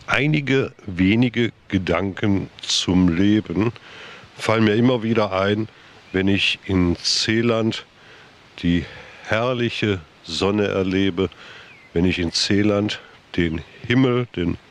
Einige wenige Gedanken zum Leben fallen mir immer wieder ein, wenn ich in Zeeland die herrliche Sonne erlebe, wenn ich in Zeeland den Himmel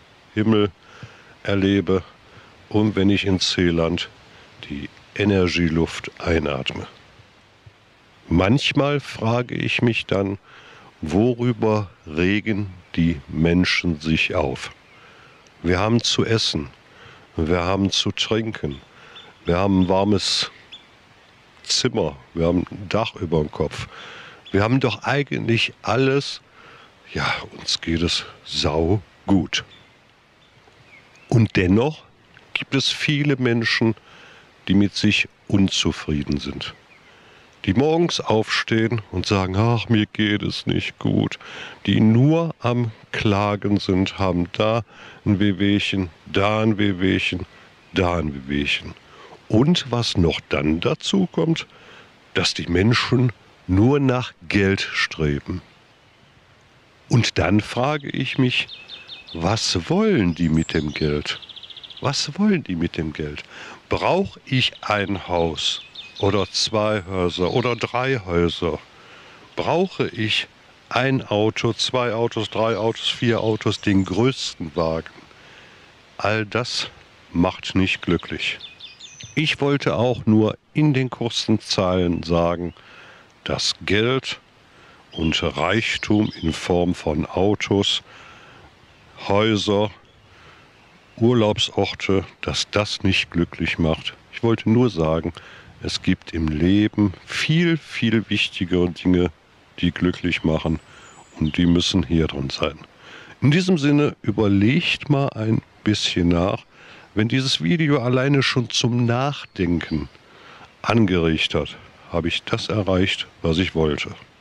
erlebe und wenn ich in Zeeland die Energieluft einatme. Manchmal frage ich mich dann, worüber regen die Menschen sich auf? Wir haben zu essen, wir haben zu trinken, wir haben ein warmes Zimmer, wir haben ein Dach über dem Kopf. Wir haben doch eigentlich alles, ja, uns geht es sau gut. Und dennoch gibt es viele Menschen, die mit sich unzufrieden sind. Die morgens aufstehen und sagen, ach, mir geht es nicht gut. Die nur am Klagen sind, haben da ein Wehwehchen, da ein Wehwehchen, da ein Wehwehchen. Und was noch dann dazu kommt, dass die Menschen nur nach Geld streben. Und dann frage ich mich, was wollen die mit dem Geld? Was wollen die mit dem Geld? Brauche ich ein Haus oder 2 Häuser oder 3 Häuser? Brauche ich ein Auto, 2 Autos, 3 Autos, 4 Autos, den größten Wagen? All das macht nicht glücklich. Ich wollte auch nur in den kurzen Zeilen sagen, dass Geld und Reichtum in Form von Autos, Häuser, Urlaubsorte, dass das nicht glücklich macht. Ich wollte nur sagen, es gibt im Leben viel, viel wichtigere Dinge, die glücklich machen und die müssen hier drin sein. In diesem Sinne, überlegt mal ein bisschen nach, wenn dieses Video alleine schon zum Nachdenken angeregt hat, habe ich das erreicht, was ich wollte.